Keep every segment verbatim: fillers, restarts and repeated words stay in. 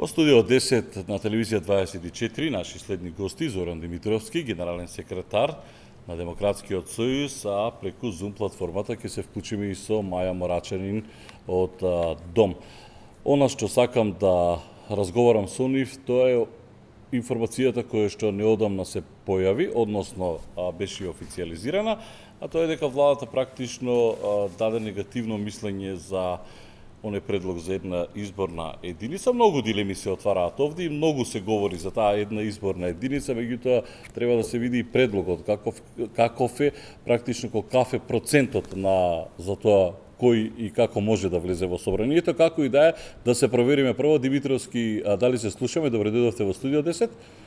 Во студио десет на телевизија дваесет и четири наши следни гости Зоран Димитровски, генерален секретар на Демократскиот сојуз, а преку Zoom платформата ќе се вклучиме и со Маја Морачанин од а, Дом. Она што сакам да разговарам со нив, тоа е информацијата која што неодамна се појави, односно а, беше официализирана, а тоа е дека владата практично а, даде негативно мислење за оне предлог за една изборна единица. Многу дилеми се отвараат овде и многу се говори за таа една изборна единица, меѓутоа треба да се види и предлогот каков каков е, практично каков е процентот на за тоа кој и како може да влезе во собранието, како и да е, да се провериме прво. Димитровски, а, дали се слушаме? Добре дојдовте во студио десет.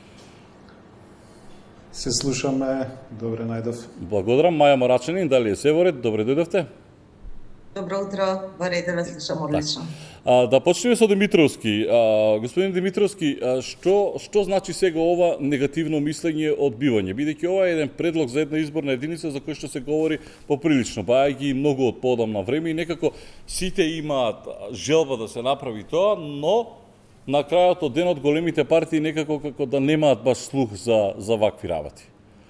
Се слушаме, добре најдов. Благодарам. Маја Морачанин, дали е се во ред? Добре дојдовте. Добро утро, во ред да слушам одлично. А, да почнеме со Димитровски. А, господин Димитровски, а, што што значи сега ова негативно мислење од бивање? Бидејќи ова е еден предлог за една изборна единица за кој што се говори поприлично, бајајќи многу од поодамна време и некако сите имаат желба да се направи тоа, но на крајот од денот големите партии некако како да немаат баш слух за за вакви работи.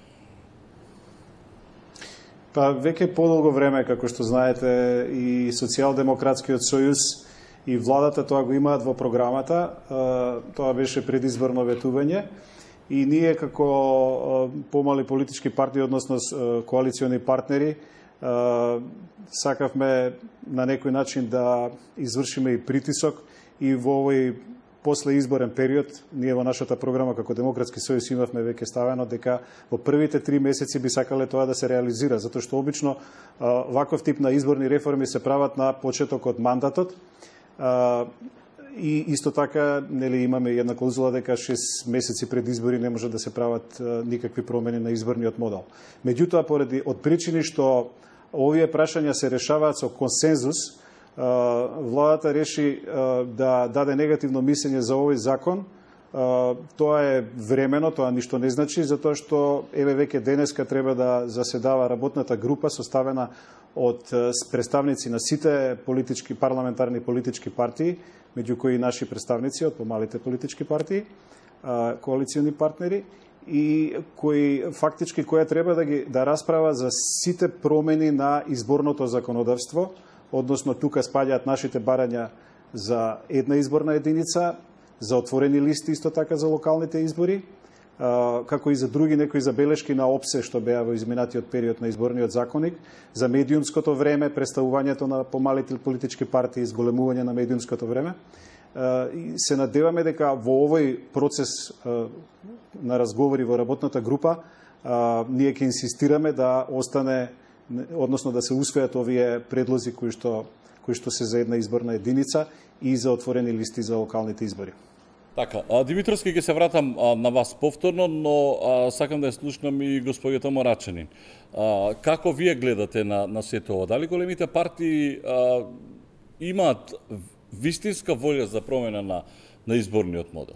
Па веќе подолго време, како што знаете, и Социјалдемократскиот сојуз и владата тоа го имаат во програмата. Тоа беше предизборно ветување и ние како помали политички партии, односно коалициони партнери, сакавме на некој начин да извршиме и притисок и во овој после изборен период, ние во нашата програма како Демократски сојуз имавме веќе ставено дека во првите три месеци би сакале тоа да се реализира, затоа што обично ваков тип на изборни реформи се прават на почеток од мандатот. И исто така, нели, имаме една клаузула дека шест месеци пред избори не може да се прават никакви промени на изборниот модел. Меѓутоа, поради од причини што овие прашања се решаваат со консензус, владата реши да даде негативно мислење за овој закон. Тоа е времено, тоа ништо не значи, затоа што еве веќе денеска треба да заседава работната група составена од представници на сите политички парламентарни политички партии, меѓу кои и наши представници од помалите политички партии, коалициони партнери, и кои фактички која треба да ги да расправа за сите промени на изборното законодавство. Односно, тука спаѓаат нашите барања за една изборна единица, за отворени листи, исто така за локалните избори, како и за други некои забелешки на опсе што беа во изминатиот период на изборниот законник, за медиумското време, представувањето на помалите политички партии, изголемување на медиумското време. И се надеваме дека во овој процес на разговори во работната група ние ќе инсистираме да остане, односно да се усвојат овие предлози кои што кои што се за една изборна единица и за отворени листи за локалните избори. Така, а, Димитровски, ќе се вратам а, на вас повторно, но а, сакам да ја слушнам и господјата Морачанин. А, како вие гледате на на сето ова? Дали големите партии а, имаат вистинска волја за промена на на изборниот модел?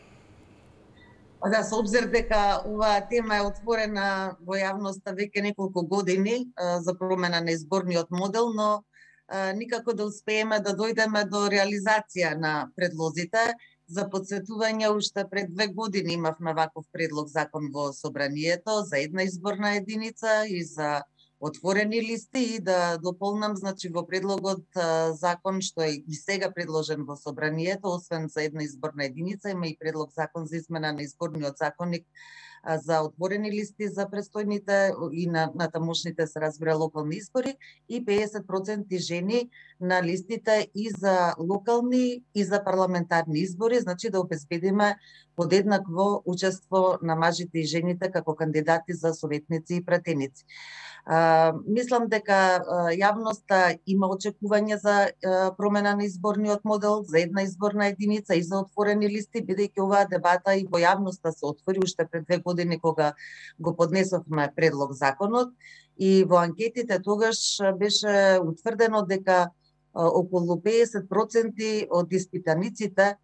Да, со обзир дека оваа тема е отворена во јавноста веќе неколку години а, за промена на изборниот модел, но а, никако да успееме да дојдеме до реализација на предлозите. За подсетување, уште пред две години имавме ваков предлог закон во собранието за една изборна единица и за отворени листи, и да дополнам, значи во предлогот закон што е и сега предложен во собранието, освен за една изборна единица, има и предлог закон за измена на изборниот законник за отворени листи за престојните и на, на тамошните, се разбира, локални избори, и педесет проценти жени на листите и за локални и за парламентарни избори, значи да обезбедиме подеднакво учество на мажите и жените како кандидати за советници и пратеници. Uh, мислам дека uh, јавноста има очекување за uh, промена на изборниот модел, за една изборна единица и за отворени листи, бидејќи оваа дебата и во јавноста се отвори уште пред две години кога го поднесовме предлог законот, и во анкетите тогаш беше утврдено дека uh, околу педесет проценти од испитаниците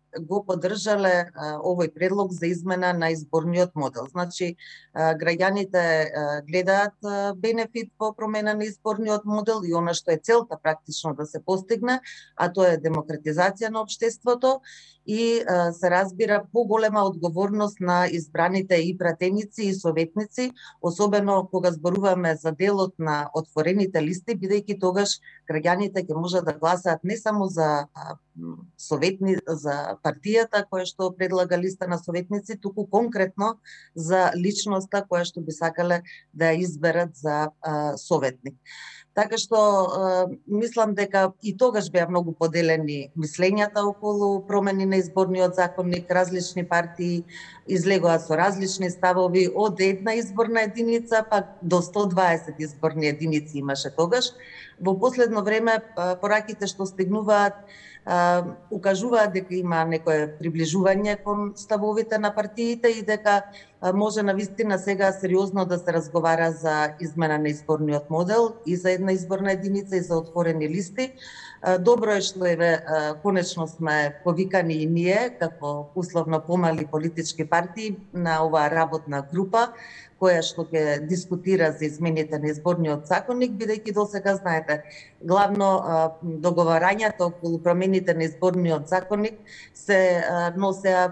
го поддржале овој предлог за измена на изборниот модел. Значи, граѓаните гледаат бенефит во промена на изборниот модел и она што е целта практично да се постигне, а тоа е демократизација на општеството и се разбира поголема одговорност на избраните и пратеници и советници, особено кога зборуваме за делот на отворените листи, бидејќи тогаш граѓаните ќе можат да гласаат не само за советни за партијата која што предлага листа на советници, туку конкретно за личноста која што би сакале да ја изберат за а, советник. Така што а, мислам дека и тогаш беа многу поделени мислењата околу промени на изборниот законник, различни партии излегоа со различни ставови од една изборна единица па до сто дваесет изборни единици имаше тогаш. Во последно време пораките што стигнуваат Uh, укажуваат дека има некое приближување кон ставовите на партиите и дека uh, може навистина сега сериозно да се разговара за измена на изборниот модел и за една изборна единица и за отворени листи. Uh, добро е што еве uh, конечно сме повикани и ние како условно помали политички партии на оваа работна група која што ќе дискутира за измените на изборниот законник, бидејќи досега знаете, главно договарањата околу промените на изборниот законник се носеа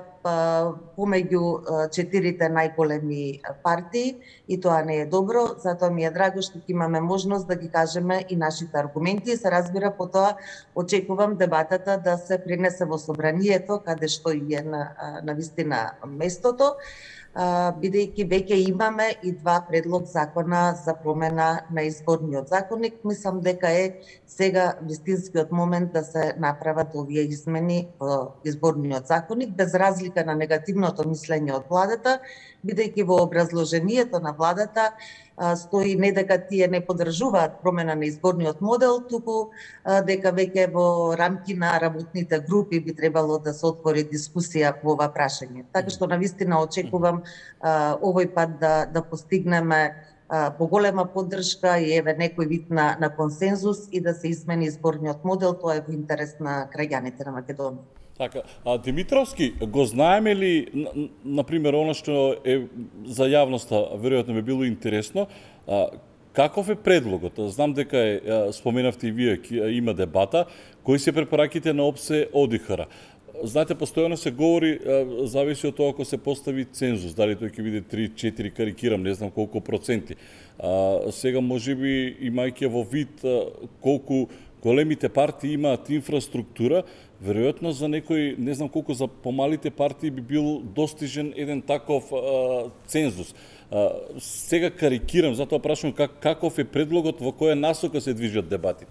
помеѓу четирите најголеми партии и тоа не е добро, затоа ми е драго што ќе имаме можност да ги кажеме и нашите аргументи и се разбира потоа очекувам дебатата да се пренесе во собранието каде што и е на, на вистина местото, бидејќи веќе имаме и два предлог закона за промена на изборниот законник. Мислам дека е сега вистинскиот момент да се направат овие измени во изборниот законник, без разлика на негативното мислење од владата, бидејќи во образложението на владата стои не дека тие не поддржуваат промена на изборниот модел, туку дека веќе во рамки на работните групи би требало да се отвори дискусија по ова прашање. Така што навистина очекувам овој пат да да постигнеме поголема поддршка и еве некој вид на на консензус и да се измени изборниот модел, тоа е во интерес на граѓаните на Македонија. Така, а Димитровски, го знаеме ли, на пример, оно што е за јавноста веројатно би било интересно, а, каков е предлогот? Знам дека е, споменавте и вие, има дебата, кои се препораките на ОПСЕ ОДИХР. Знаете, постојано се говори, зависи од тоа ако се постави цензус, дали тој ќе биде три четири, карикирам, не знам колку проценти. А, сега можеби имајќи во вид колку големите партии имаат инфраструктура, веројатно за некој, не знам колку за помалите партии би бил достижен еден таков а, цензус. А, сега карикирам, затоа прашувам как, каков е предлогот, во која насока се движат дебатите?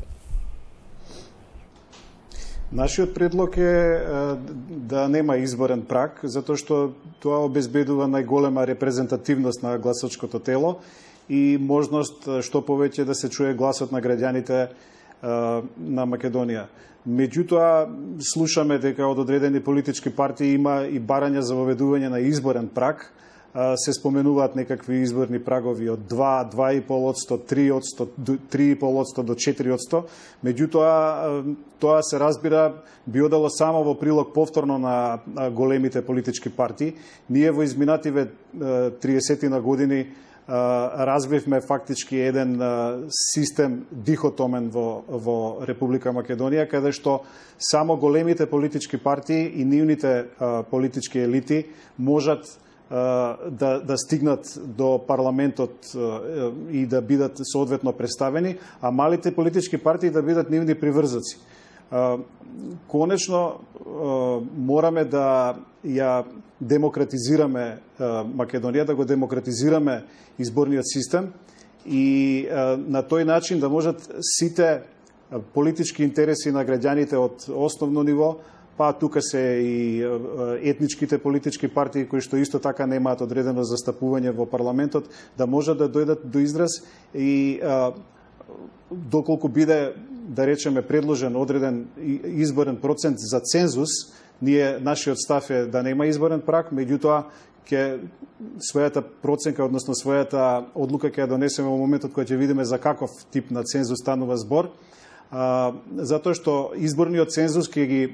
Нашиот предлог е да нема изборен праг, затоа што тоа обезбедува најголема репрезентативност на гласачкото тело и можност што повеќе да се чуе гласот на граѓаните на Македонија. Меѓутоа, слушаме дека од одредени политички партии има и барања за воведување на изборен праг. Се споменуваат некакви изборни прагови од два, два и пол одсто, три одсто, три и пол одсто до четири одсто. Меѓутоа, тоа се разбира би одало само во прилог повторно на големите политички партии. Ние во изминативе триесет години развивме фактички еден систем дихотомен во, во Република Македонија, каде што само големите политички партии и нивните политички елити можат да, да стигнат до парламентот и да бидат соодветно представени, а малите политички партии да бидат нивни приврзаци. Конечно, мораме да ја демократизираме Македонија, да го демократизираме изборниот систем и на тој начин да можат сите политички интереси на граѓаните од основно ниво, па тука се и етничките политички партии кои што исто така немаат одредено застапување во парламентот, да можат да дојдат до израз и доколку биде, да речеме, предложен одреден изборен процент за цензус, ние нашиот став е да нема изборен праг, меѓутоа ќе својата проценка, односно својата одлука ќе ја донесеме во моментот кога ќе видиме за каков тип на цензус станува збор, а, затоа што изборниот цензус ќе ги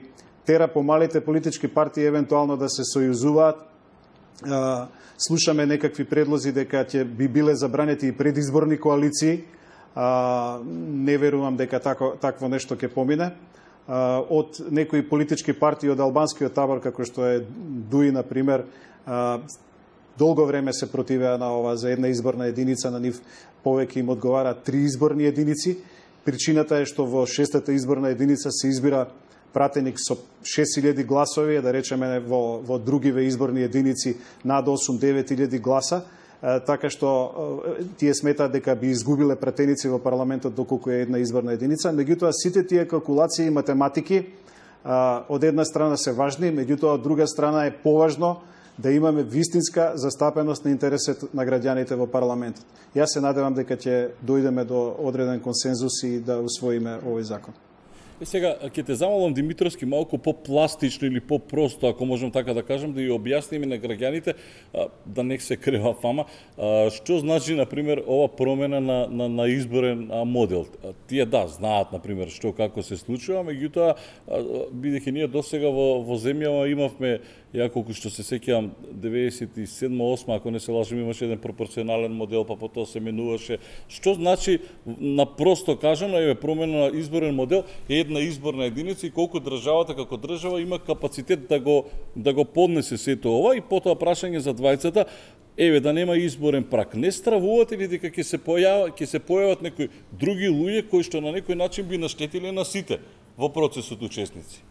тера помалите политички партии евентуално да се сојузуваат. Слушаме некакви предлози дека ќе би биле забранети и предизборни коалиции. Не верувам дека тако, такво нешто ќе помине. Од некои политички партии од албанскиот табор, како што е Дуи, например, долго време се противеа на ова за една изборна единица, на нив повеќе им одговара три изборни единици. Причината е што во шестата изборна единица се избира пратеник со шест илјади гласови, да речеме во, во другиве изборни единици над осум-девет илјади гласа, така што тие сметаат дека би изгубиле пратеници во парламентот доколку е една изборна единица. Меѓутоа, сите тие калкулации и математики од една страна се важни, меѓутоа од друга страна е поважно да имаме вистинска застапеност на интересот на граѓаните во парламентот. Јас се надевам дека ќе дојдеме до одреден консензус и да усвоиме овој закон. И сега, ќе те замолам, Димитровски, малку по-пластично или по-просто, ако можем така да кажем, да ја објасниме на граѓаните, да не се крева фама, што значи, например, ова промена на, на, на изборен модел. Тие, да, знаат, например, што како се случува, меѓутоа, бидејќи ние досега во, во земјава имавме, ја колку што се сеќавам, деветдесет и седма осма, ако не се лажам, имаше еден пропорционален модел, па потоа се менуваше. Што значи, на просто кажано, е промена на изборен модел, е една изборна единица и колку државата како држава има капацитет да го да го поднесе сето ова, и потоа прашање за двајцата, еве да нема изборен прак. Не стравувате ли дека ќе се појава, ќе се појават некои други луѓе кои што на некој начин би наштетиле на сите во процесот учесници?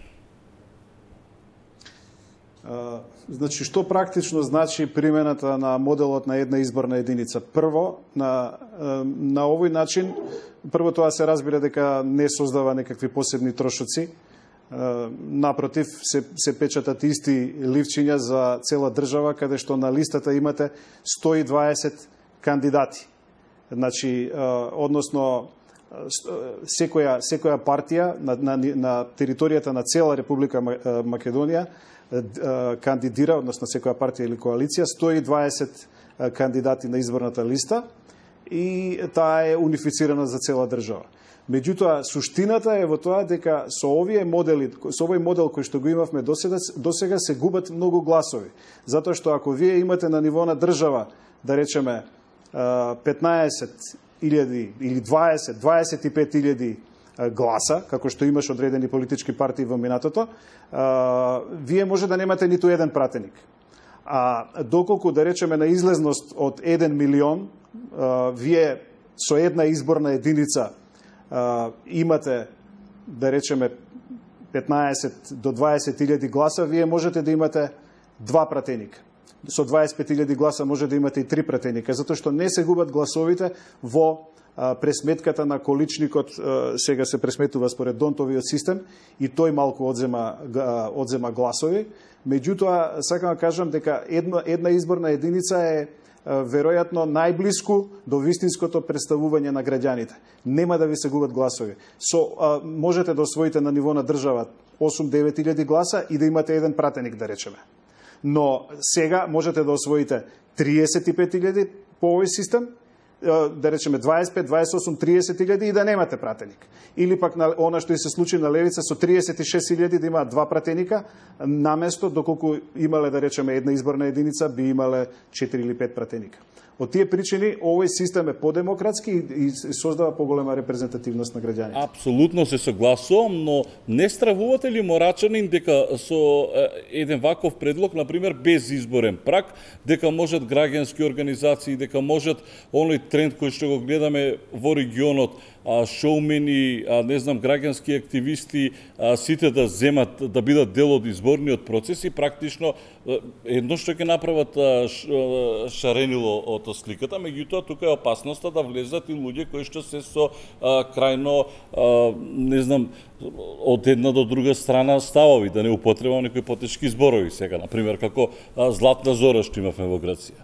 Uh, значи, што практично значи примената на моделот на една изборна единица? Прво, на, на овој начин, прво тоа се разбира дека не создава некакви посебни трошоци. Uh, напротив, се, се печатат исти ливчиња за цела држава, каде што на листата имате сто и дваесет кандидати. Значи, uh, односно, секоја, секоја партија на, на, на територијата на цела Република Македонија кандидира, односно секоја партија или коалиција, сто и дваесет кандидати на изборната листа, и таа е унифицирана за цела држава. Меѓутоа, суштината е во тоа дека со овие модели, со овој модел кој што го имавме досега, досега се губат многу гласови. Затоа што ако вие имате на ниво на држава, да речеме, петнаесет илјади или дваесет, дваесет и пет илјади гласа, како што имаш одредени политички партии во минатото, вие може да немате ниту еден пратеник. А доколку, да речеме, на излезност од еден милион, вие со една изборна единица имате, да речеме, петнаесет до дваесет илјади гласа, вие можете да имате два пратеника. Со дваесет и пет илјади гласа може да имате и три пратеника, затоа што не се губат гласовите во пресметката на количникот. Сега се пресметува според Донтовиот систем и тој малку одзема, одзема гласови. Меѓутоа, сакам да кажам дека една, една изборна единица е веројатно најблиску до вистинското представување на граѓаните. Нема да ви се губат гласови. Со, а, можете да освоите на ниво на држава осум-девет илјади гласа и да имате еден пратеник, да речеме. Но сега можете да освоите триесет и пет илјади по овој систем, да речеме дваесет и пет, дваесет и осум, триесет илјади и да немате пратеник. Или пак на она што и се случи на левица со триесет и шест илјади да имаат два пратеника, наместо доколку имале, да речеме, една изборна единица, би имале четири или пет пратеника. Од тие причини овој систем е подемократски и создава поголема репрезентативност на граѓаните. Апсолутно се согласувам, но не стравувате ли Морачанин дека со еден ваков предлог, например, без изборен прак, дека можат граѓански организации, дека можат оној тренд кој што го гледаме во регионот, шоумени, не знам, граѓански активисти, сите да земат, да бидат дел од изборниот процес и практично едно што ќе направат шаренило од сликата, меѓутоа тука е опасноста да влезат и луѓе кои што се со крајно, не знам, од една до друга страна ставови, да не употребам некои потешки зборови сега, например, како Златна Зора што имавме во Грација.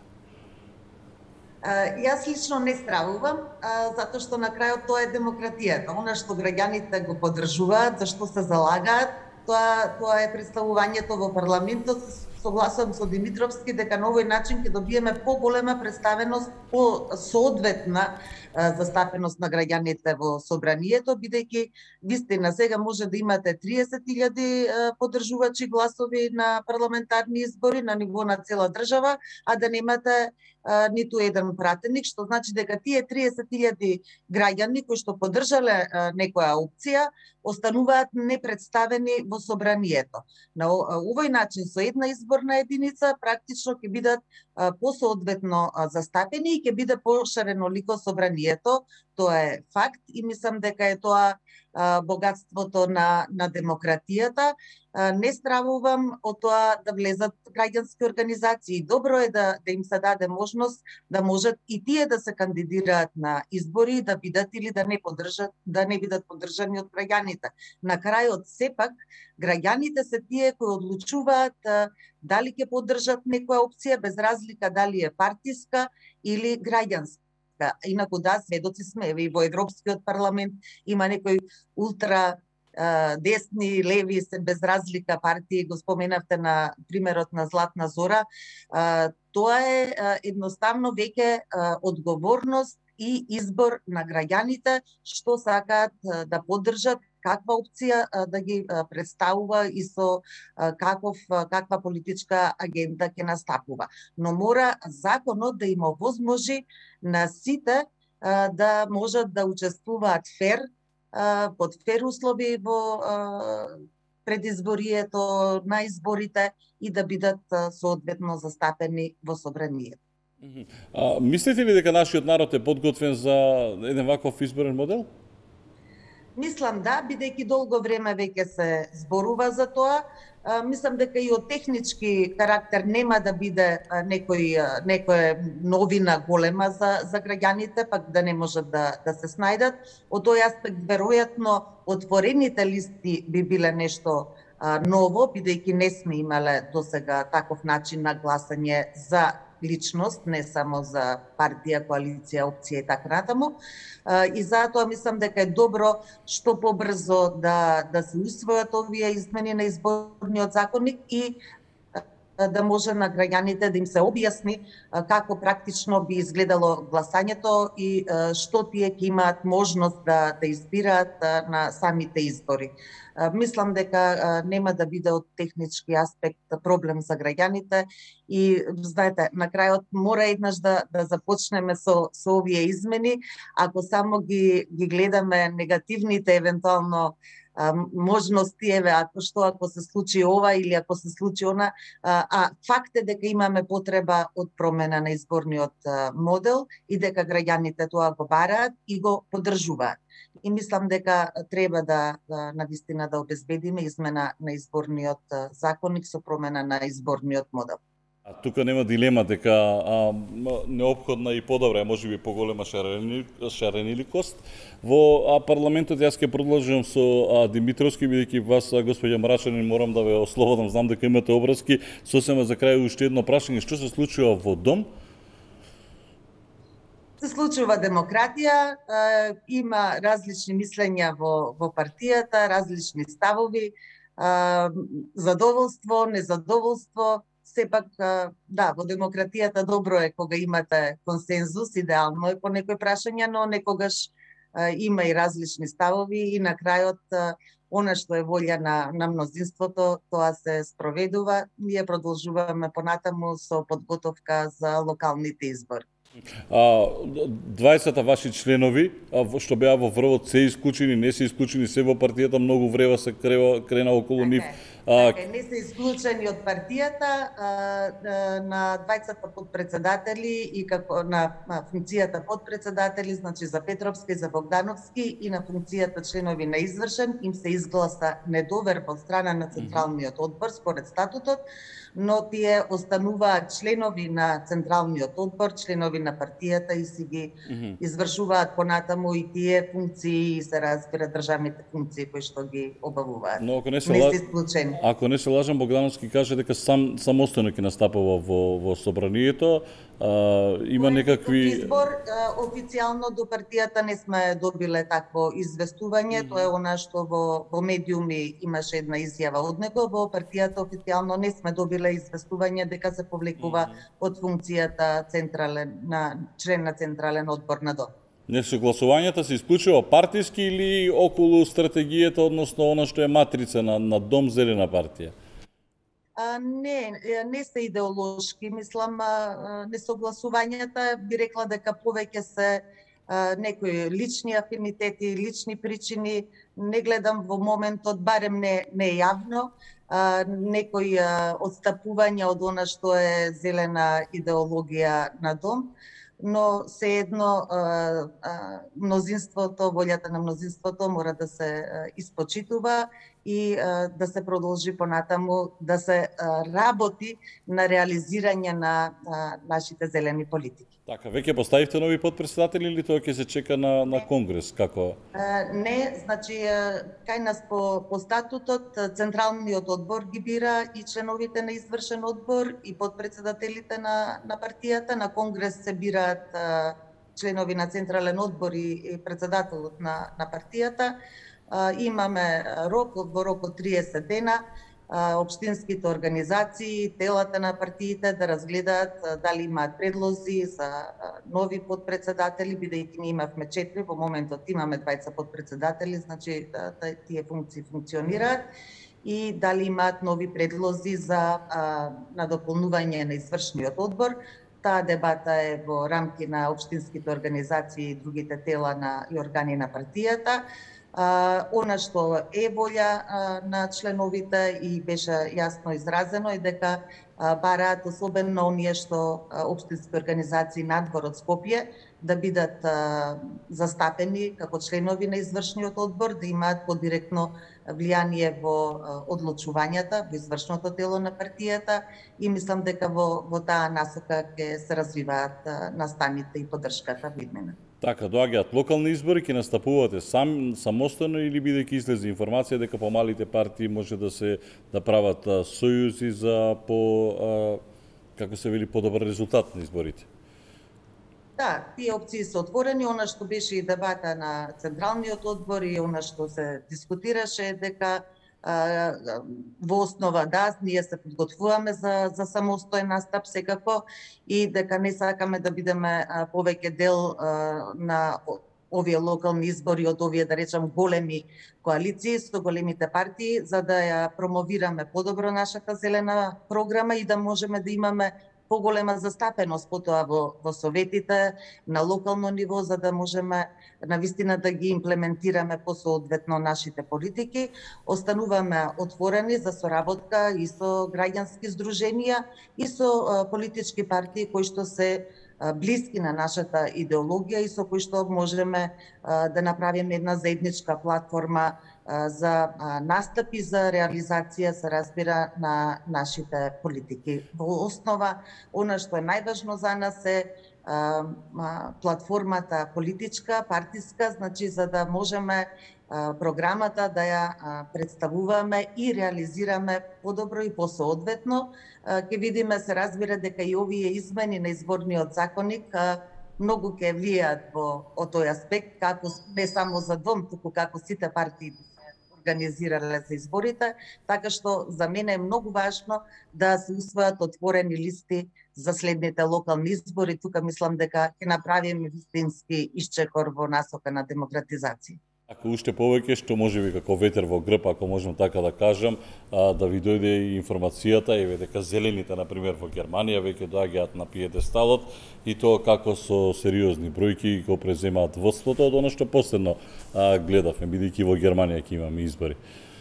Uh, јас лично не стравувам, uh, затоа што на крајот тоа е демократијата. Она што граѓаните го поддржуваат, за што се залагаат, тоа, тоа е представувањето во парламентот согласувам со Димитровски дека на овој начин ќе добиеме поголема представеност, по соодветна застапеност на граѓаните во собранието, бидејќи вистина сега може да имате триесет илјади поддржувачи гласови на парламентарни избори на ниво на цела држава, а да немате а, ниту еден пратеник, што значи дека тие триесет илјади граѓани кои што поддржале а, некоја опција остануваат непредставени во собранието. На овој начин со една изборна единица практично ќе бидат а, посоодветно а, застапени и ќе биде пошарено лико собранието. Тоа е факт и мислам дека е тоа а, богатството на на демократијата. А, не стравувам од тоа да влезат граѓански организации. Добро е да да им се даде можност да можат и тие да се кандидираат на избори, да бидат или да не поддржат, да не бидат поддржани од граѓаните. На крајот сепак граѓаните се тие кои одлучуваат а, дали ќе поддржат некоја опција без разлика дали е партиска или граѓанска. Инаку да, сведоци сме, и во Европскиот парламент има некои ултра а, десни, леви, се без разлика партии, го споменавте на примерот на Златна Зора. А, тоа е а, едноставно веќе а, одговорност и избор на граѓаните што сакаат а, да поддржат, каква опција а, да ги а, представува и со а, каков, а, каква политичка агенда ќе настапува. Но мора законот да им овозможи на сите а, да можат да учествуваат фер, а, под фер услови во а, предизборието на изборите и да бидат а, соодветно застапени во собранието. А, мислите ли дека нашиот народ е подготвен за еден ваков изборен модел? Мислам да, бидејќи долго време веќе се зборува за тоа. А, мислам дека и од технички карактер нема да биде а, некој некоја новина голема за за граѓаните, пак да не можат да да се снајдат. Од тој аспект веројатно отворените листи би биле нешто а, ново, бидејќи не сме имале досега таков начин на гласање за личност, не само за партија, коалиција, опција и така натаму. И затоа мислам дека е добро што побрзо да да се усвојат овие измени на изборниот законник и да може на граѓаните да им се објасни како практично би изгледало гласањето и што тие ќе имаат можност да да избираат на самите избори. Мислам дека нема да биде од технички аспект проблем за граѓаните и знаете, на крајот мора еднаш да да започнеме со со овие измени, ако само ги ги гледаме негативните евентуално а, можности, еве ако што ако се случи ова или ако се случи она, а, а факт е дека имаме потреба од промена на изборниот а, модел и дека граѓаните тоа го бараат и го поддржуваат. И мислам дека треба да, да навистина да обезбедиме измена на изборниот законник со промена на изборниот модел. А тука нема дилема дека а, неопходна и подобра, можеби поголема шарениликост во а, парламентот. Јас ќе продолжам со а, Димитровски, бидејќи вас, господја Марачанин, морам да ве ослободам, знам дека имате обврски. Сосема за крај уште едно прашање, што се случува во Дом? Се случува демократија, има различни мислења во, во партијата, различни ставови, задоволство, незадоволство. Сепак, да, во демократијата добро е кога имате консензус, идеално е по некои прашања, но некогаш има и различни ставови и на крајот она што е волја на, на мнозинството, тоа се спроведува. Ние продолжуваме понатаму со подготовка за локалните избори. дваесет ваши членови, што беа во врвот, се исклучени, не се исклучени, се во партијата, многу врева се крена, крена околу нив. Така е, не се исклучени од партијата, на дваесет подпредседатели и како на, на функцијата подпредседатели, значи за Петровски, за Богдановски и на функцијата членови на извршен, им се изгласа недоверба од страна на Централниот одбор според статутот, но тие остануваат членови на Централниот одбор, членови на партијата и си ги mm -hmm. извршуваат понатаму и тие функции и се разбира државните функции кои што ги обавуваат. Но ако не се, не ла... се ако не се лажам, Богдановски каже дека сам самостојно ќе настапува во во собранието. А, има некакви избор официјално до партијата не сме добиле такво известување, mm -hmm. тоа е она што во во медиуми имаше една изјава од него, во партијата официјално не сме добиле известување дека се повлекува mm -hmm. од функцијата централен на член на централен одбор на ДО. Несогласувањата се исклучува партиски или околу стратегијата, односно она што е матрица на на Дом Зелена партија? А, не, не се идеолошки, мислам, а, несогласувањата би рекла дека повеќе се а, некои лични афинитети, лични причини, не гледам во моментот, барем не, не јавно, а, некои а, отстапувања од она што е зелена идеологија на Дом, но sejedno мнозинството, волјата на мнозинството мора да се испочитува и да се продолжи понатаму, да се работи на реализирање на нашите зелени политики. Така, веќе поставивте нови подпредседатели или тоа ќе се чека на, на Конгрес? Како? Не, значи, кај нас по, по статутот, Централниот одбор ги бира и членовите на извршен одбор и подпредседателите на, на партијата. На Конгрес се бираат членови на Централен одбор и, и председателот на, на партијата. Имаме рок, во рок од триесет дена, општинските организации, телата на партиите да разгледаат дали имаат предлози за нови подпредседатели, бидејќи ние имавме четири, во моментот имаме двајца подпредседатели, значи тие функции функционираат, и дали имаат нови предлози за надополнување на извршниот одбор. Таа дебата е во рамки на општинските организации и другите тела на и органи на партијата. Uh, она што е волја uh, на членовите и беше јасно изразено е дека uh, бараат особено оние што uh, општински организации надвор од Скопје да бидат uh, застапени како членови на извршниот одбор, да имаат подиректно влијание во uh, одлучувањата, во извршното тело на партијата, и мислам дека во, во таа насока ќе се развиваат uh, настаните и поддршката во иднина. Така, доаѓаат локални избори, ќе настапувате сам самостојно или бидејќи излезе информација дека помалите партии може да се да прават а, сојузи за по а, како се вели подобар резултат на изборите? Да, тие опции се отворени. Она што беше и дебата на Централниот одбор и она што се дискутираше дека во основа да, ние се подготвуваме за, за самостоен настап секако и дека не сакаме да бидеме повеќе дел на овие локални избори од овие, да речам, големи коалиции со големите партии, за да ја промовираме подобро нашата зелена програма и да можеме да имаме поголема застапеност потоа во, во советите на локално ниво, за да можеме навистина да ги имплементираме посоодветно нашите политики. Остануваме отворени за соработка и со граѓански здруженија и со политички партии кои што се блиски на нашата идеологија и со кои што можеме да направиме една заедничка платформа за настапи за реализација, се разбира, на нашите политики. Во основа, она што е најважно за нас е а, а, платформата политичка, партиска, значи за да можеме а, програмата да ја а, представуваме и реализираме подобро и посоодветно. Ке видиме, се разбира, дека и овие измени на изборниот законник а, многу ќе влијаат во тој аспект, како не само за Дом, туку како сите партии организирале за изборите, така што за мене е многу важно да се усвојат отворени листи за следните локални избори. Тука мислам дека ќе направиме вистински исчекор во насока на демократизација. Ако уште повеќе, што можеби како ветер во грб, ако можам така да кажам, да ви дојде и информацијата, еве дека зелените, например, во Германија веќе доаѓаат на пиедесталот и тоа како со сериозни бројки го преземаат водството од она што последно гледавме, бидејќи во Германија ќе имаме избори.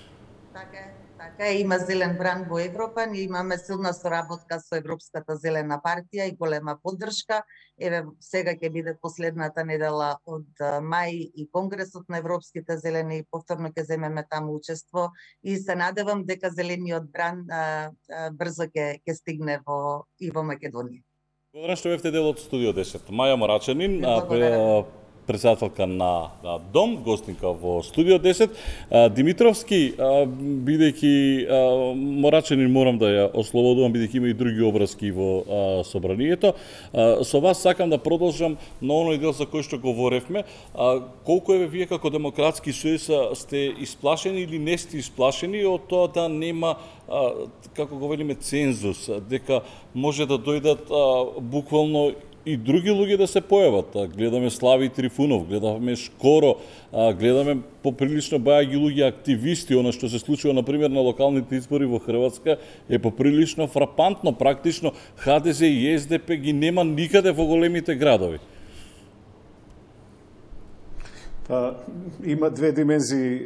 Така е, така е, има зелен бран во Европа, ние имаме силна соработка со Европската зелена партија и голема поддршка. Еве, сега ќе биде последната недела од мај и Конгресот на Европските зелени и повторно ќе земеме таму учество и се надевам дека зелениот бран а, а, брзо ќе ќе стигне во и во Македонија. Благодарам што бевте дел од Студио десет. Маја Морачанин, Благодарам. председателка на Дом, гостинка во Студио десет. Димитровски, бидејќи Морачанин морам да ја ослободувам, бидејќи има и други образки во собранието. Со вас сакам да продолжам на оној дел за кој што говоревме. Колку еве вие како Демократски сојуз сте исплашени или не сте исплашени од тоа да нема, како го велиме, цензус, дека може да дојдат буквално и други луѓе да се појават. Гледаме Слави Трифунов, гледаме Шкоро, гледаме поприлично бајаги луѓе активисти. Она што се случува, например, на локалните избори во Хрватска е поприлично фрапантно. Практично Х Д З и С Д П ги нема никаде во големите градови. Па, има две димензии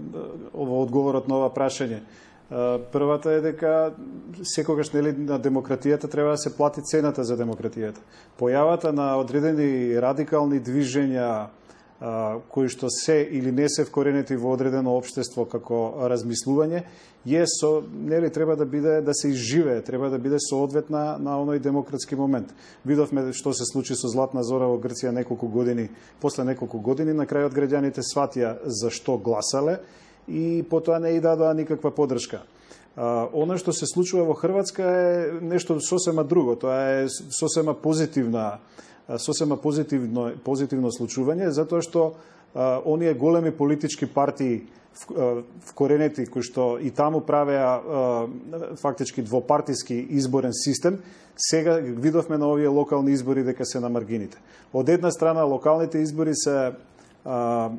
ово одговорот на ова прашање. Првата е дека секогаш, нели, на демократијата треба да се плати цената за демократијата. Појавата на одредени радикални движења кои што се или не се вкоренети во одредено општество како размислување, е со, нели, треба да биде, да се изживее, треба да биде соодветна на оној демократски момент. Видовме што се случи со Златна Зора во Грција неколку години, после неколку години, на крајот граѓаните сватија за што гласале и потоа не и дадоа никаква поддршка. Оно што се случува во Хрватска е нешто сосема друго, тоа е сосема позитивна, сосема позитивно позитивно случување, затоа што а, оние големи политички партии вкоренети кои што и таму правеа фактички двопартиски изборен систем, сега видовме на овие локални избори дека се на маргините. Од една страна локалните избори се а,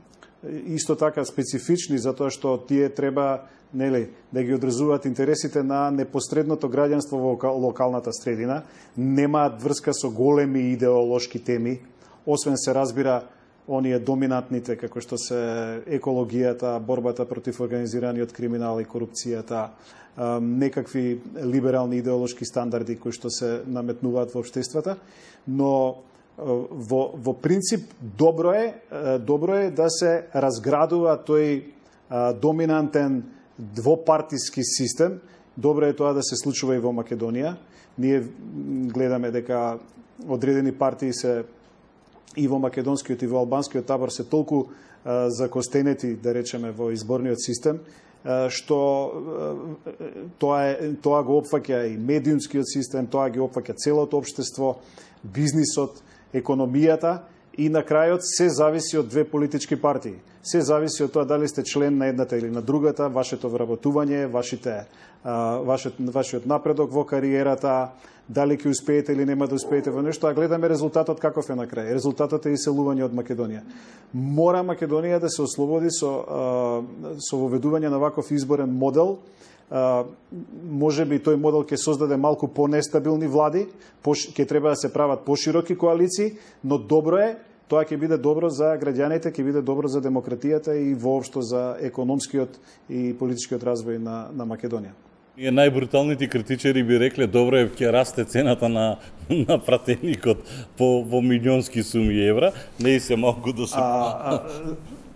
исто така специфични, затоа што тие треба, нели, да ги одржуваат интересите на непосредното граѓанство во локалната средина, немаат врска со големи идеолошки теми, освен се разбира оние доминантните, како што се екологијата, борбата против организираниот криминал и корупцијата, некакви либерални идеолошки стандарди кои што се наметнуваат во општествата, но Во, во принцип добро е, добро е да се разградува тој а, доминантен двопартиски систем. Добро е тоа да се случува и во Македонија. Ние гледаме дека одредени партии се и во македонскиот и во албанскиот табор се толку а, закостенети, да речеме, во изборниот систем, а, што а, тоа, е, тоа го опфаќа и медиумскиот систем, тоа ги опфаќа целото општество, бизнисот, економијата и на крајот се зависи од две политички партии. Се зависи од тоа дали сте член на едната или на другата, вашето вработување, вашите, вашет, вашиот напредок во кариерата, дали ќе успеете или нема да успеете во нешто, а гледаме резултатот каков е на крај. Резултатот е иселување од Македонија. Мора Македонија да се ослободи со, со воведување на ваков изборен модел. Uh, може би тој модел ќе создаде малку понестабилни влади, ќе треба да се прават пошироки коалиции, но добро е, тоа ќе биде добро за граѓаните, ќе биде добро за демократијата и воопшто за економскиот и политичкиот развој на, на Македонија. Ние најбруталните критичари би рекле добро е ќе расте цената на, на пратеникот по во милионски суми евра, не и се малку да се... А, а,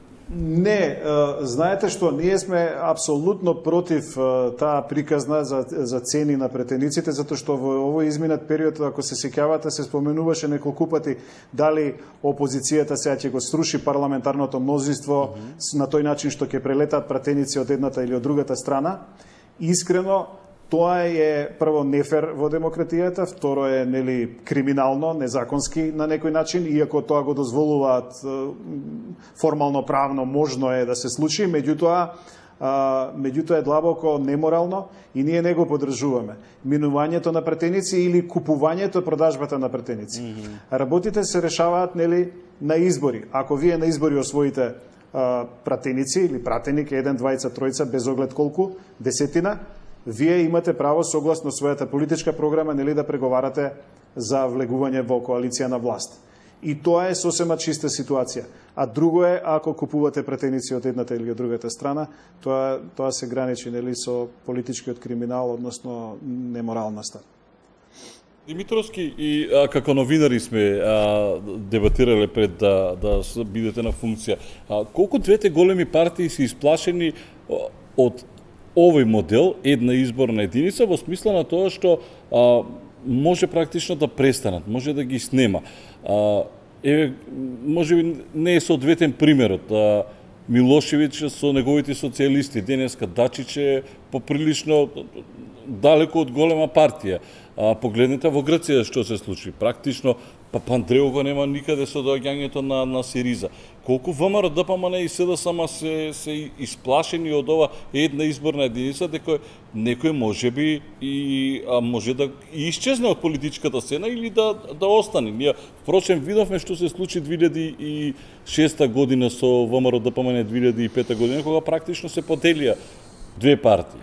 Не, знаете што, ние сме апсолутно против таа приказна за, за цени на претениците, затоа што во овој изминат период, ако се сеќавате, се споменуваше неколку пати дали опозицијата сега ќе го сруши парламентарното мнозинство mm -hmm. на тој начин што ќе прелетат пратеници од едната или од другата страна. Искрено, тоа е прво нефер во демократијата, второ е, нели, криминално, незаконски на некој начин, иако тоа го дозволуваат формално правно, можно е да се случи, меѓутоа а, меѓутоа е длабоко неморално и ние не го поддржуваме. Минувањето на претеници или купувањето, продажбата на претеници. Mm -hmm. Работите се решаваат, нели, на избори. Ако вие на избори освоите а, пратеници или пратеник, еден, двајца, тројца, без оглед колку, десетина, вие имате право согласно својата политичка програма, нели, да преговарате за влегување во коалиција на власт. И тоа е сосема чиста ситуација. А друго е, ако купувате претеници од едната или од другата страна, тоа, тоа се граничи, нели, со политичкиот криминал, односно неморалноста. Димитровски, и а, како новинари сме а, дебатирале пред да, да бидете на функција. А, колку двете големи партии се исплашени од овој модел, една изборна единица, во смисла на тоа што а, може практично да престанат, може да ги снема. Еве, може би не е соодветен примерот. Милошевиќ со неговите социјалисти, денеска Дачич е поприлично далеко од голема партија. А, погледнете во Грција што се случи. Практично Папандреou го нема никаде со доаѓањето на, на Сириза. Колку ВМРО, ДПМН и СДСМ се, се исплашени од ова една изборна единица, дека некој може би и а, може да исчезне од политичката сцена или да, да остане. Ние, впрочем, видовме што се случи две илјади и шеста година со ВМРО, ДПМН две илјади и пета година, кога практично се поделија две партии.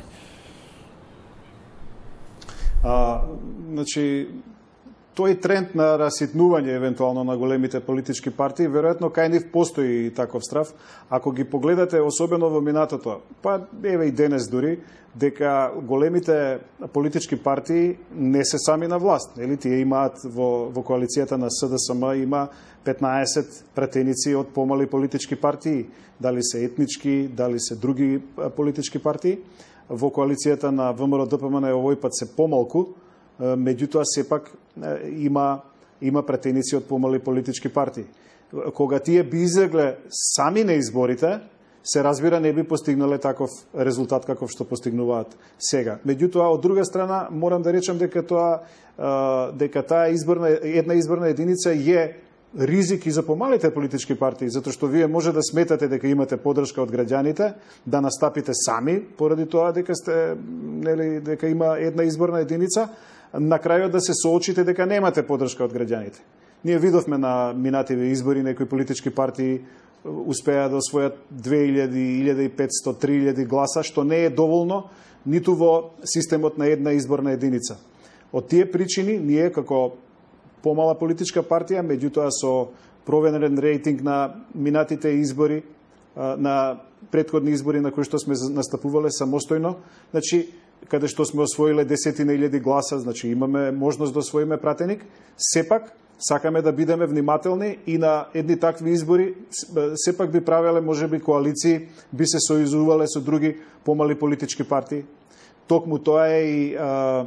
А, значи, тој тренд на раситнување евентуално на големите политички партии, веројатно кај нив постои таков страв. Ако ги погледате, особено во минатото, па еве и денес дури, дека големите политички партии не се сами на власт. Нели, тие имаат во, во коалицијата на СДСМ има петнаесет пратеници од помали политички партии, дали се етнички, дали се други политички партии. Во коалицијата на ВМРО ДПМН овој пат се помалку, меѓутоа сепак има има пратеници од помали политички партии. Кога тие би излегле сами на изборите, се разбира не би постигнале таков резултат каков што постигнуваат сега. Меѓутоа, од друга страна, морам да речам дека тоа дека таа изборна една изборна единица е ризик и за помалите политички партии, затоа што вие може да сметате дека имате поддршка од граѓаните, да настапите сами поради тоа дека сте нели дека има една изборна единица, на крајот да се соочите дека немате поддршка од граѓаните. Ние видовме на минативе избори некои политички партии успеа да освојат две илјади, илјада и петстотини, три илјади гласа, што не е доволно ниту во системот на една изборна единица. Од тие причини ние како помала политичка партија, меѓутоа со проверен рейтинг на минатите избори, на претходни избори на кои што сме настапувале самостојно, значи каде што сме освоиле десетина илјади гласа, значи имаме можност да освоиме пратеник, сепак сакаме да бидеме внимателни и на едни такви избори сепак би правеле можеби коалиции, би се сојузувале со други помали политички партии. Токму тоа е и а,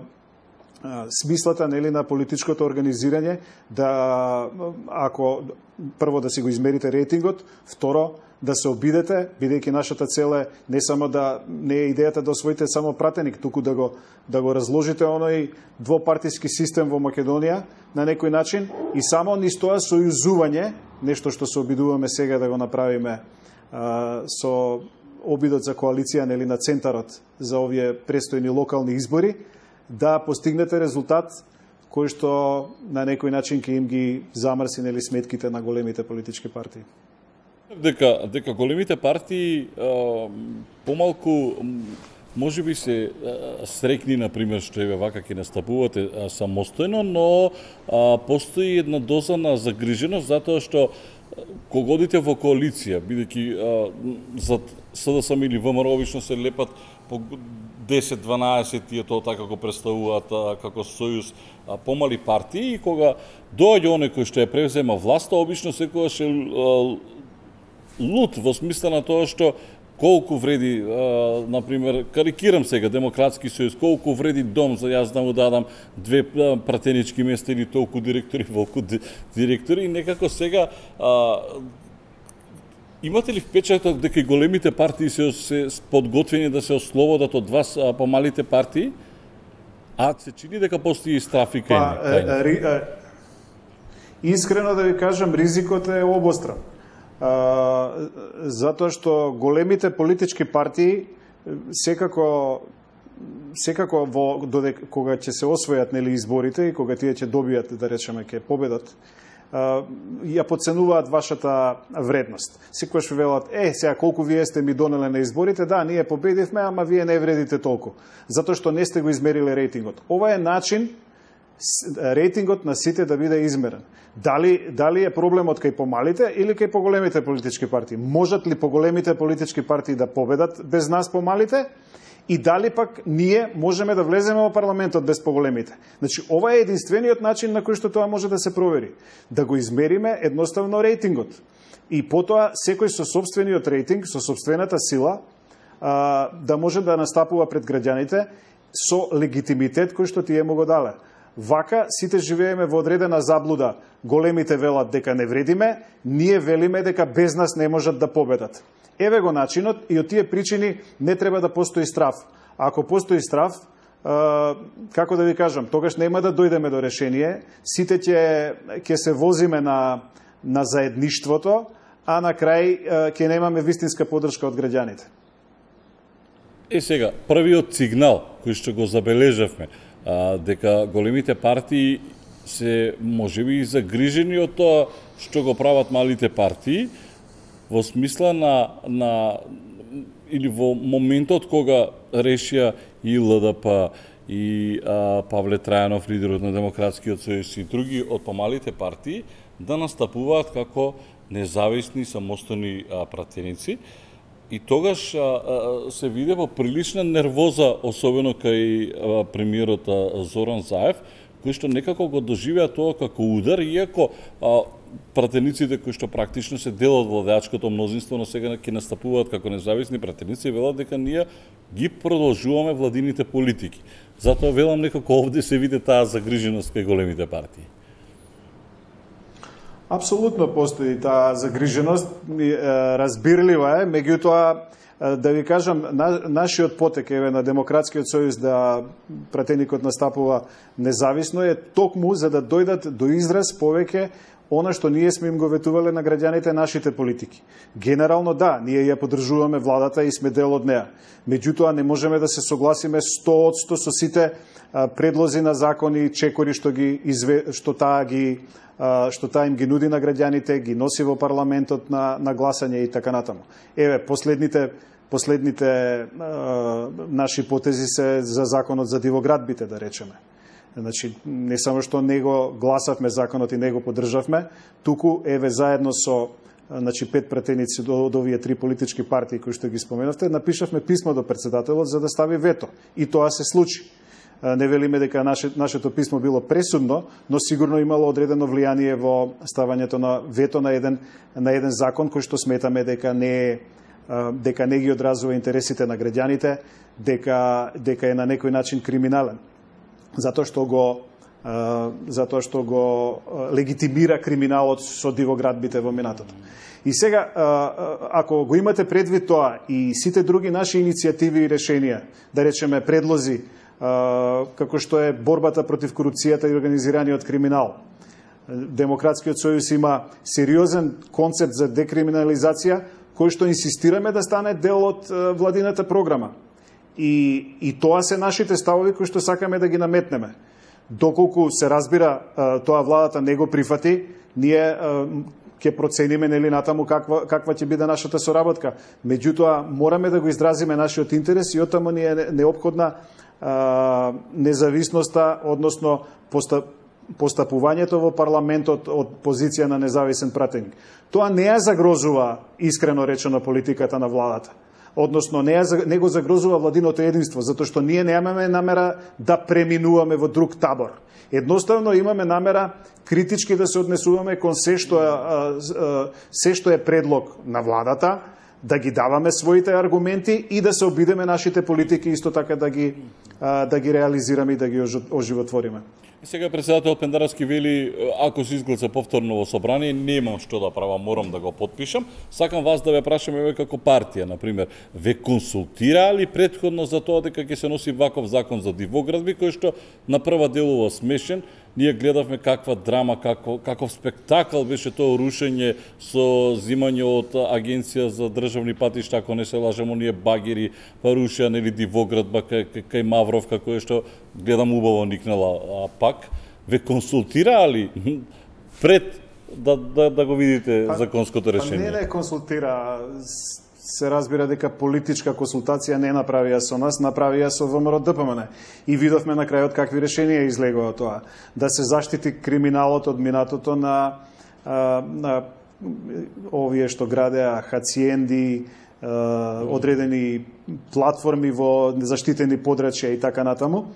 смислата нели на политичкото организирање, да ако прво да си го измерите рейтингот, второ да се обидете, бидејќи нашата цел е не само да не е идејата да освоите само пратеник, туку да го да го разложите оној двопартиски систем во Македонија на некој начин и само низ тоа сојузување, нешто што се обидуваме сега да го направиме а, со обидот за коалиција нели на центарот за овие престојни локални избори, да постигнете резултат кој што на некој начин ќе им ги замрси нели сметките на големите политички партии. Дека дека големите партии а, помалку може би се а, срекни на пример што еве вака ќе настапувате а, самостојно, но а, постои една доза на загриженост затоа што кога одите во коалиција, бидејќи за СДСМ или ВМРО обично се лепат по десет дванаесет и тоа така го представуваат а, како сојуз а, помали партии, и кога доаѓа оној кој што ја превзема власта, обично секогаш е лут во смисла на тоа што колку вреди, а, например, карикирам сега, Демократски сојуз, колку вреди дом за јас да му дадам две пратенички места или толку директори, волку директори, и некако сега а, имате ли впечаток дека и големите партии се, се подготвени да се ослободат од вас а, помалите партии? А се чини дека постои страф и па, е, ри, е, искрено да ви кажам, ризикот е обостран. А, затоа што големите политички партии секако секако во додека кога ќе се освојат нели изборите и кога тие ќе добијат, да речеме, ќе победат, а, ја подценуваат вашата вредност. Секогаш ви велат: е, сега колку вие сте ми донеле на изборите, да, ние победивме, ама вие не вредите толку, затоа што не сте го измериле рейтингот. Ова е начин рейтингот на сите да биде измерен. Дали, дали е проблемот кај помалите или кај поголемите политички партии? Можат ли поголемите политички партии да победат без нас помалите? И дали пак ние можеме да влеземе во парламентот без поголемите? Значи, ова е единствениот начин на кој што тоа може да се провери. Да го измериме едноставно рейтингот. И потоа секој со собствениот рейтинг, со собствената сила, да може да настапува пред граѓаните со легитимитет кој што тие му го дале. Вака сите живееме во одредена заблуда. Големите велат дека не вредиме, ние велиме дека без нас не можат да победат. Еве го начинот и од тие причини не треба да постои страв. Ако постои страв, како да ви кажам, тогаш нема да дојдеме до решение, сите ќе ќе се возиме на на заедништвото, а на крај ќе немаме вистинска поддршка од граѓаните. Е сега, првиот сигнал кој што го забележавме, а, дека големите партии се можеби и загрижени од тоа што го прават малите партии, во смисла на, на или во моментот кога решија и Л Д П и а, Павле Трајанов, лидерот на Демократскиот сојуз и други од помалите партии, да настапуваат како независни самостојни а, пратеници. И тогаш а, а, се виде поприлична нервоза, особено кај а, премиерот а, Зоран Заев, кој што некако го доживеа тоа како удар, иако а, пратениците кои што практично се дел од владеачкото мнозинство, но сега ќе настапуваат како независни пратеници, велат дека ние ги продолжуваме владините политики. Затоа велам некако овде се види таа загриженост кај големите партии. Апсолутно постои таа загриженост, разбирлива е, меѓутоа да ви кажам, нашиот потек еве на Демократскиот сојуз да пратеникот настапува независно е токму за да дојдат до израз повеќе она што ние сме им го ветувале на граѓаните нашите политики. Генерално да, ние ја поддржуваме владата и сме дел од неа. Меѓутоа не можеме да се согласиме сто одсто со сите предлози на закони, чекори што ги изве, што таа ги што таа им ги нуди на граѓаните, ги носи во парламентот на на гласање и така натаму. Еве последните последните е, наши потези се за законот за дивоградбите, да речеме. Значи, не само што него гласавме законот и него поддржавме, туку еве заедно со значи пет пратеници од овие три политички партии кои што ги споменавте, напишавме писмо до председателот за да стави вето. И тоа се случи. Не велиме дека наше, нашето писмо било пресудно, но сигурно имало одредено влијание во ставањето на вето на еден на еден закон кој што сметаме дека не дека не ги одразува интересите на граѓаните, дека дека е на некој начин криминален. Затоа што го затоа што го легитимира криминалот со дивоградбите во минатото. И сега, ако го имате предвид тоа и сите други наши иницијативи и решенија, да речеме предлози, како што е борбата против корупцијата и организираниот криминал, Демократскиот сојуз има сериозен концепт за декриминализација, кој што инсистираме да стане дел од владината програма. И, и тоа се нашите ставови кои што сакаме да ги наметнеме. Доколку се разбира тоа владата не го прифати, ние ќе процениме нели натаму каква каква ќе биде нашата соработка. Меѓутоа мораме да го изразиме нашиот интерес и оттаму ни е неопходна а, независноста, односно постап, постапувањето во парламентот од позиција на независен пратеник. Тоа не ја загрозува, искрено речено, политиката на владата. Односно, не, ја, не го загрозува владиното единство, затоа што ние немаме намера да преминуваме во друг табор. Едноставно имаме намера критички да се однесуваме кон се што е, се што е предлог на владата, да ги даваме своите аргументи и да се обидеме нашите политики исто така да ги, да ги реализираме и да ги оживотвориме. Сега председател Пендаровски вели, ако се изгласа повторно во собрание, немам што да правам, морам да го подпишам. Сакам вас да ве прашам еве како партија, на пример, ве консултираа ли претходно за тоа дека ќе се носи ваков закон за дивоградби, кој што на прва делува смешен? Ние гледавме каква драма, каков, каков спектакл беше тоа рушење со зимање од Агенција за државни патишта, ако не се лажем, оние багери, па рушеа нели дивоградба кај, кај Мавровка, која што гледам убаво никнала. А пак, ве консултираа ли пред да, да, да го видите па, законското решение? Па не не консултира. Се разбира дека политичка консултација не направија со нас, направија со Вэ Ем Р Д П М Н. И видовме на крајот какви решенија излегува тоа. Да се заштити криминалот од минатото на, на овие што градеа хациенди, одредени платформи во незаштитени подрачја и така натаму.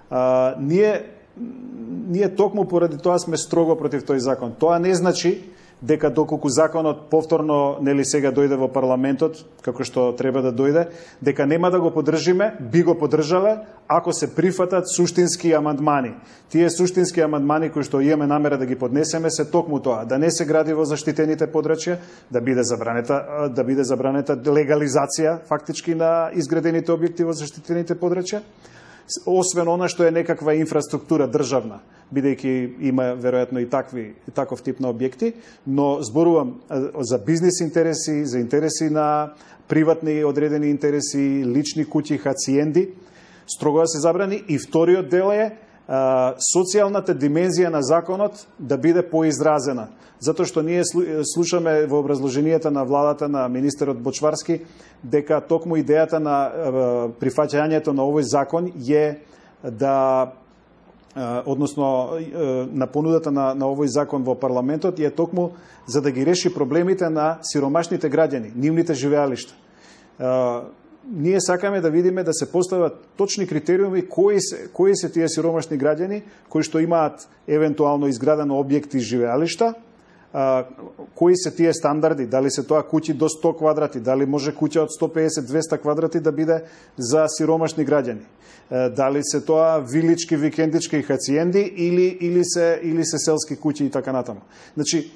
Ние, ние токму поради тоа сме строго против тој закон. Тоа не значи дека доколку законот повторно нели сега дојде во парламентот, како што треба да дојде, дека нема да го поддржиме, би го поддржале ако се прифатат суштински амандмани. Тие суштински амандмани кои што имаме намера да ги поднесеме се токму тоа, да не се гради во заштитените подрачја, да биде забранета да биде забранета легализација фактички на изградените објекти во заштитените подрачја, освен она што е некаква инфраструктура државна, бидејќи има веројатно и такви и таков тип на објекти, но зборувам за бизнис интереси, за интереси на приватни одредени интереси, лични куќи, хациенди, строго да се забрани. И вториот дел е а, социјалната димензија на законот да биде поизразена. Затоа што ние слушаме во образложенијата на владата на министерот Бочварски дека токму идејата на а, прифаќањето на овој закон е да односно на понудата на, на овој закон во парламентот е токму за да ги реши проблемите на сиромашните граѓани, нивните живеалишта. Ние сакаме да видиме да се постават точни критериуми кои се, кои се тие сиромашни граѓани кои што имаат евентуално изградено објекти и живеалишта, кои се тие стандарди, дали се тоа куќи до сто квадрати, дали може куќа од сто песет до двесте квадрати да биде за сиромашни граѓани, дали се тоа вилички, викендички и хациенди или или се или се селски куќи и така натаму. Значи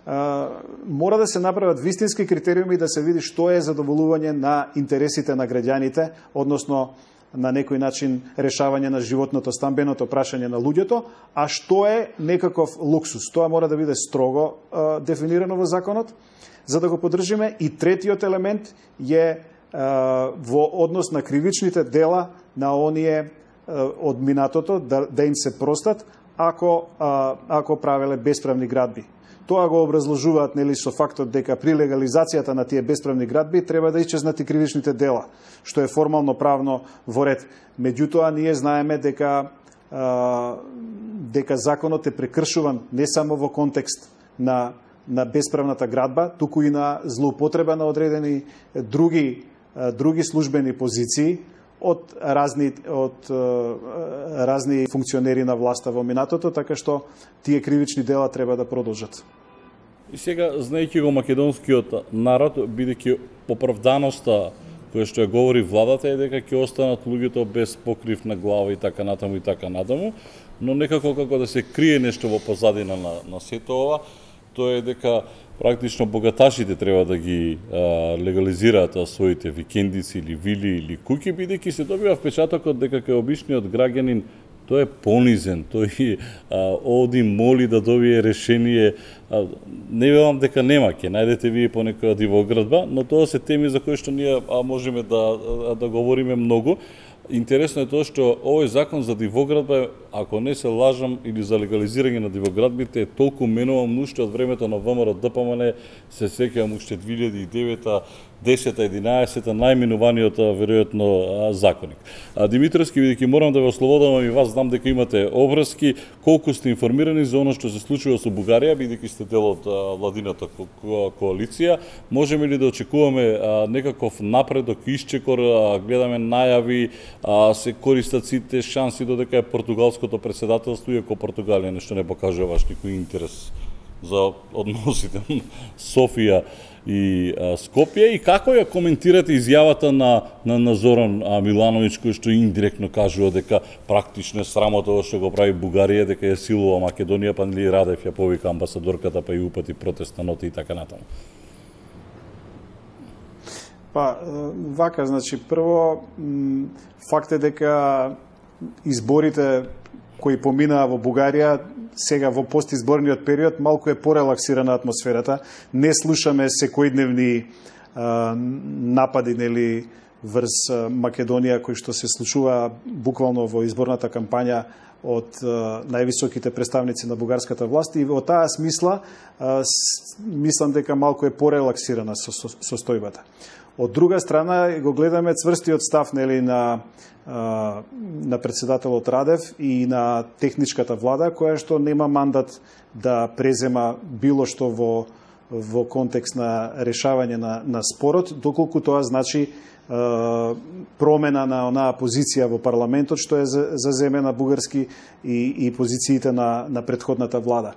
мора да се направат вистински критериуми да се види што е задоволување на интересите на граѓаните, односно на некој начин решавање на животното, стамбеното прашање на луѓето, а што е некаков луксус. Тоа мора да биде строго а, дефинирано во законот, за да го поддржиме. И третиот елемент е а, во однос на кривичните дела на оние а, од минатото, да, да им се простат, ако, а, ако правеле бесправни градби. Тоа го образложуваат нели со фактот дека при легализацијата на тие бесправни градби треба да исчезнат и кривичните дела, што е формално правно во ред. Меѓутоа ние знаеме дека а, дека законот е прекршуван не само во контекст на на бесправната градба, туку и на злоупотреба на одредени други други службени позиции од разни од разни функционери на власта во минатото, така што тие кривични дела треба да продолжат. И сега, знаејќи го македонскиот народ, бидејќи оправданоста која што ја говори владата е дека ќе останат луѓето без покрив на глава и така натаму и така натаму, но некако како да се крие нешто во позадина на, на сето ова, тоа е дека практично богаташите треба да ги а, легализираат своите викендици или вили или куќи, бидејќи се добива впечатокот дека кај обичниот граѓанин тој е понизен, тој а, оди моли да добие решение. А, не велам дека нема, ќе најдете вие по некоја дивоградба, но тоа се теми за кои што ние а, можеме да, да говориме многу. Интересно е тоа што овој закон за дивоградба, ако не се лажам, или за легализирање на дивоградбите, е толку менуван уште од времето на ВМРО Д П М Н, се сеќавам уште две илјади и девета, десета, единаесета, најменуваниот веројатно законик. А Димитровски, бидејќи морам да ве ослободам и вас, знам дека имате обврски, колку сте информирани за оно што се случува со Бугарија, бидејќи сте дел од владината коалиција, можеме ли да очекуваме некаков напредок, исчекор, гледаме најави, се користат сите шанси додека е португалското председателство, иако Португалија нешто не покажува баш никој интерес за односите Софија и а, Скопје, и како ја коментирате изјавата на, на, на Зоран а, Милановиќ, кој што индиректно кажува дека практично е срамота што го прави Бугарија, дека ја силува Македонија, па нели Радев ја повика амбасадорката, па и упати протест на ноти и така натаму? Па, вака, значи, прво, факт е дека изборите кои поминаа во Бугарија, сега во постизборниот период, малку е порелаксирана атмосферата. Не слушаме секојдневни а, напади, нели, врз Македонија, кои што се случува буквално во изборната кампања од а, највисоките представници на бугарската власт. И во таа смисла, а, с, мислам дека малку е порелаксирана со, со, состојбата. Од друга страна, го гледаме цврстиот став, нели, на на председателот Радев и на техничката влада, која што нема мандат да презема било што во, во контекст на решавање на, на спорот, доколку тоа значи е, промена на онаа позиција во парламентот што е заземена бугарски и, и позициите на, на претходната влада.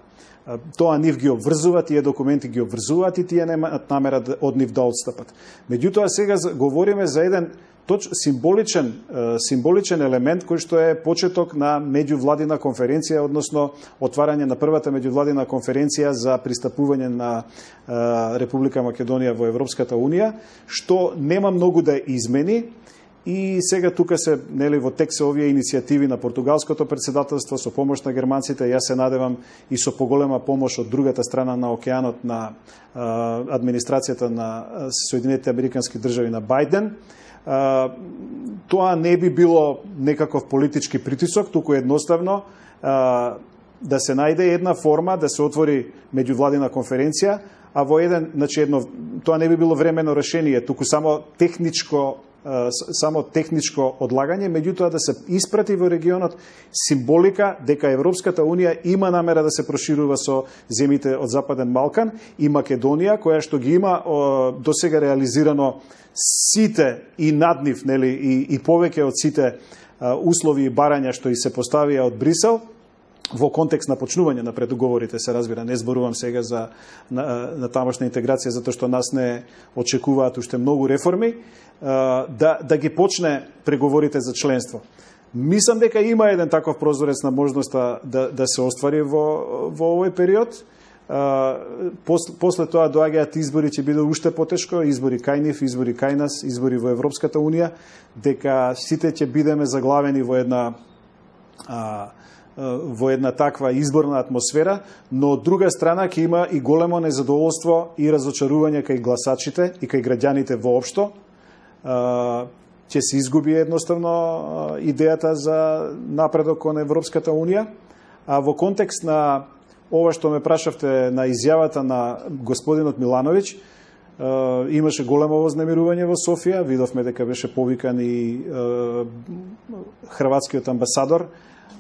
Тоа нив ги обврзува, тие документи ги обврзуваат и тие немаат намера од нив да отстапат. Меѓутоа сега говориме за еден точ символичен символичен елемент кој што е почеток на меѓувладина конференција, односно отварање на првата меѓувладина конференција за пристапување на Република Македонија во Европската унија, што нема многу да измени. И сега тука се, нели, во тек се овие иницијативи на португалското председателство со помош на германците. Јас се надевам и со поголема помош од другата страна на океанот на а, администрацијата на Соединетите Американски држави на Бајден. А, тоа не би било некаков политички притисок, туку едноставно а, да се најде една форма да се отвори меѓувладина конференција, а во еден, значи едно, тоа не би било временно решение, туку само техничко само техничко одлагање, меѓутоа да се испрати во регионот символика дека Европската унија има намера да се проширува со земите од Западен Балкан и Македонија, која што ги има досега реализирано сите и над нив, нели, и, и повеќе од сите услови и барања што и се поставија од Брисел, во контекст на почнување на предуговорите, се разбира, не зборувам сега за на, на тамошна интеграција, затоа што нас не очекуваат уште многу реформи, да, да ги почне преговорите за членство. Мислам дека има еден таков прозорец на можноста да, да се оствари во, во овој период. После, после тоа доаѓаат избори, ќе биде уште потешко, избори кај нив, избори кај нас, избори во Европската унија, дека сите ќе бидеме заглавени во една а, во една таква изборна атмосфера, но од друга страна ќе има и големо незадоволство и разочарување кај гласачите и кај граѓаните воопшто. Ќе се изгуби едноставно идејата за напредок кон Европската унија, а во контекст на ова што ме прашавте на изјавата на господинот Милановиќ, имаше големо вознемирување во Софија, видовме дека беше повикан и хрватскиот амбасадор.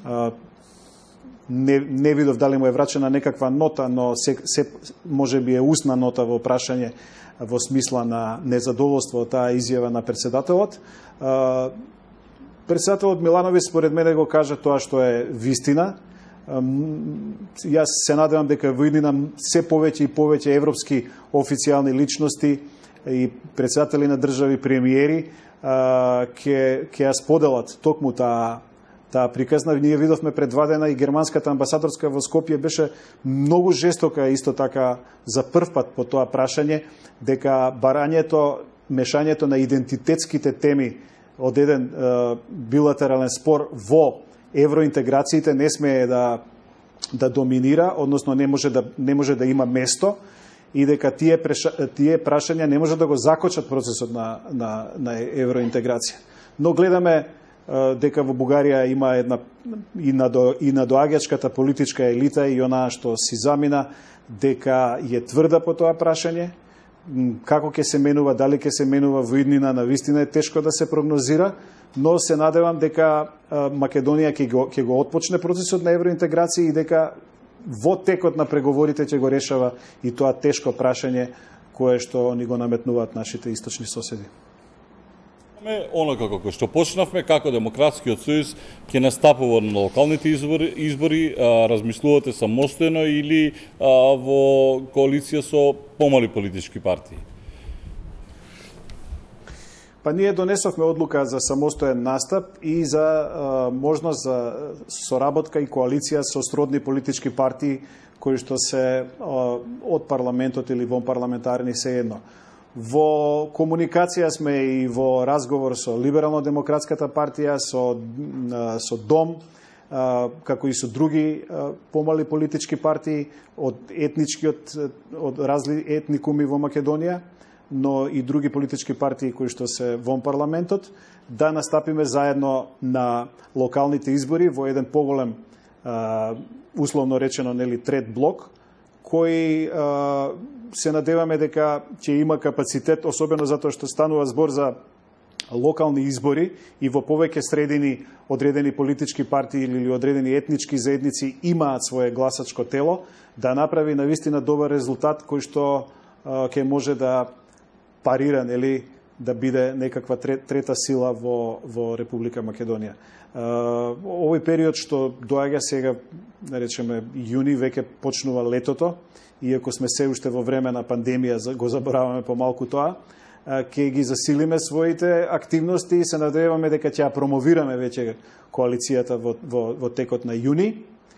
Не, не видов дали му е врачена некаква нота, но се, се може би е устна нота во прашање во смисла на незадоволство од таа изјава на председателот. Председателот Милановиќ според мене го кажа тоа што е вистина. Јас се надевам дека во иднина се повеќе и повеќе европски официјални личности и председатели на држави, премиери ќе ќе ја споделат токму таа таа приказна. Ние видовме пред два дена и германската амбасадорска во Скопје беше многу жестока исто така за прв пат по тоа прашање, дека барањето, мешањето на идентитетските теми од еден е, билатерален спор во евроинтеграциите не смее да да доминира, односно не може да не може да има место и дека тие преша, тие прашања не може да го закочат процесот на на на евроинтеграција. Но гледаме дека во Бугарија има една и на до, и на доаѓачката политичка елита и онаа што си замина дека е тврда по тоа прашање. Како ќе се менува, дали ќе се менува во иднина, на вистина е тешко да се прогнозира, но се надевам дека Македонија ќе го ќе го отпочне процесот на евроинтеграција и дека во текот на преговорите ќе го решава и тоа тешко прашање кое што ни го наметнуваат нашите источни соседи. Онака како што почнавме, како Демократскиот сојуз ќе настапува на локалните избори, избори а, размислувате самостојно или а, во коалиција со помали политички партии? Па ние донесовме одлука за самостоен настап и за а, можност за соработка и коалиција со сродни политички партии кои што се а, од парламентот или вон парламентарни се едно. Во комуникација сме и во разговор со Либерално-демократската партија, со, со Дом, како и со други помали политички партии од етничкиот, од разли етникуми во Македонија, но и други политички партии кои што се вон парламентот, да настапиме заедно на локалните избори во еден поголем, условно речено, нели, трет блок, кој се надеваме дека ќе има капацитет, особено затоа што станува збор за локални избори и во повеќе средини одредени политички партии или одредени етнички заедници имаат свое гласачко тело, да направи навистина добар резултат кој што ќе може да парира, нели, да биде некаква трета сила во, во Република Македонија. Овој период што доаѓа сега, да речеме, јуни, веќе почнува летото, иако сме се уште во време на пандемија, го забораваме помалку тоа, ќе ги засилиме своите активности и се надеваме дека ќе ја промовираме веќе коалицијата во, во, во текот на јуни.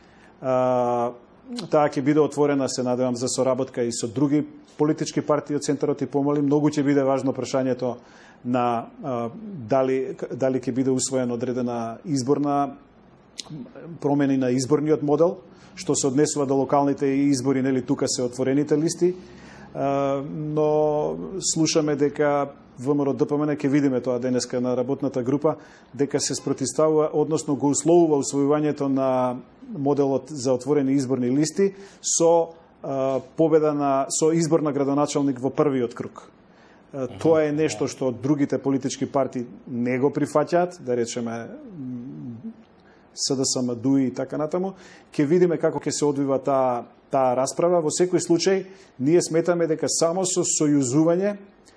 Таа ќе биде отворена, се надевам, за соработка и со други политички партии од центарот и помали. Многу ќе биде важно прашањето на а, дали, дали ќе биде усвоена одредена изборна промени на изборниот модел, што се однесува до локалните избори, нели тука се отворените листи, а, но слушаме дека ВМРО-ДПМН, ќе видиме тоа денеска на работната група, дека се спротивставува, односно го условува усвојувањето на моделот за отворени изборни листи со а, победа на со избор на градоначалник во првиот круг. А, тоа е нешто што другите политички партии не го прифаќаат, да речеме СДСМ, ДУИ и така натаму. Ќе видиме како ќе се одвива таа таа расправа. Во секој случај, ние сметаме дека само со сојузување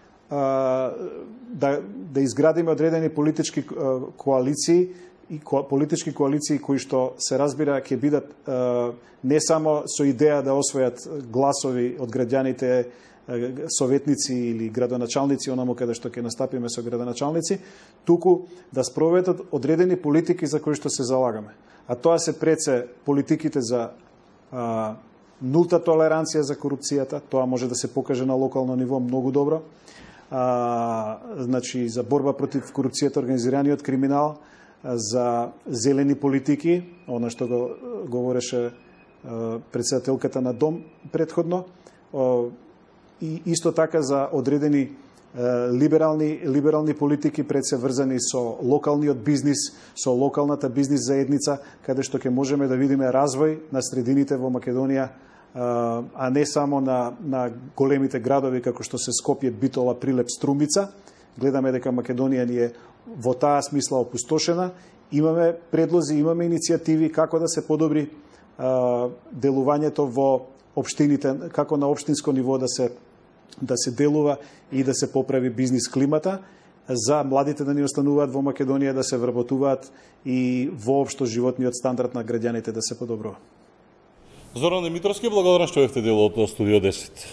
да, да изградиме одредени политички коалиции и ко, политички коалиции кои што се разбира ќе бидат не само со идеја да освојат гласови од граѓаните, советници или градоначалници, онаму каде што ќе настапиме со градоначалници, туку да спроведат одредени политики за кои што се залагаме. А тоа се преце политиките за а, нулта толеранција за корупцијата, тоа може да се покаже на локално ниво многу добро. А, значи, за борба против корупцијата, организираниот криминал, за зелени политики, она што го говореше а, председателката на Дом предходно, а, и исто така за одредени а, либерални, либерални политики пред се врзани со локалниот бизнис, со локалната бизнис заедница, каде што ќе можеме да видиме развој на средините во Македонија, а не само на, на големите градови како што се Скопје, Битола, Прилеп, Струмица. Гледаме дека Македонија ни е во таа смисла опустошена. Имаме предлози, имаме иницијативи како да се подобри а, делувањето во општините, како на општинско ниво да се да се делува и да се поправи бизнис климата, за младите да ни остануваат во Македонија, да се вработуваат и воопшто животниот стандард на граѓаните да се подобрува. Зоран Димитровски, благодарам што бевте дел од Студио десет.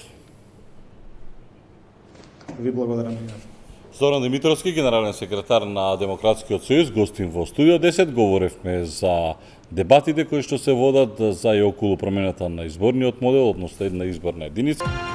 Ви благодарам. Зоран Димитровски, генерален секретар на Демократскиот сојуз, гостин во Студио десет. Говоревме за дебатите кои што се водат за и околу промената на изборниот модел, односно една изборна единица.